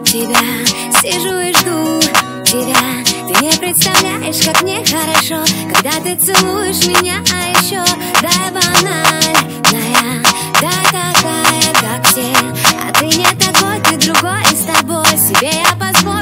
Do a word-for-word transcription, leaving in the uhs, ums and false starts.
тебя, сижу и жду тебя. Ты не представляешь, как мне хорошо, когда ты целуешь меня, а еще дай банальная, да такая, как все. А ты не такой, ты другой, и с тобой себе я позволю